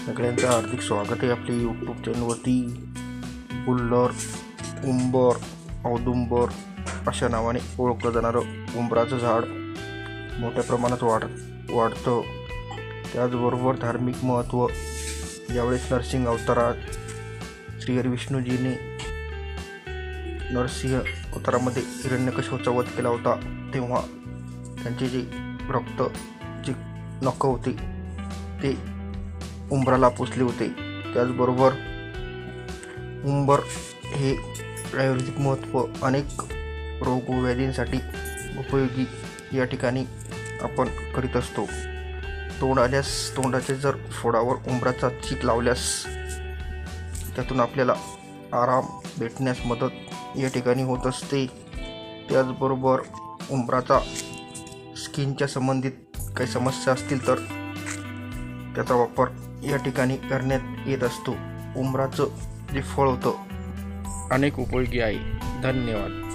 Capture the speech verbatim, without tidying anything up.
सगळ्यांचं हार्दिक स्वागत आहे आपल्या यूट्यूब चॅनलवरती. बुल्लर, उंबर, औदुंबर अशा नावाने ओळखलं जाणारं उंबराचं झाड मोठ्या प्रमाणात वाढ वाढतं. त्याचबरोबर धार्मिक महत्त्व. ज्यावेळेस नरसिंह अवतारात श्री विष्णूजीने नरसिंह अवतारामध्ये हिरण्यकश्यपूचा वध केला होता, तेव्हा त्यांचे जे रक्त जे नख होते ते उंबराला पुसले होते. त्याचबरोबर उंबर हे आयुर्वेदिक महत्त्व अनेक रोग व व्याधींसाठी उपयोगी या ठिकाणी आपण करीत असतो. तोंड आल्यास तोंडाचे जर फोडावर उंबराचा चीक लावल्यास त्यातून आपल्याला आराम भेटण्यास मदत या ठिकाणी होत असते. त्याचबरोबर उंबराचा स्किनच्या संबंधित काही समस्या असतील तर त्याचा वापर या ठिकाणी करण्यात येत असतो. उंबराचं जे फळ होतं अनेक उपयोगी आहे. धन्यवाद.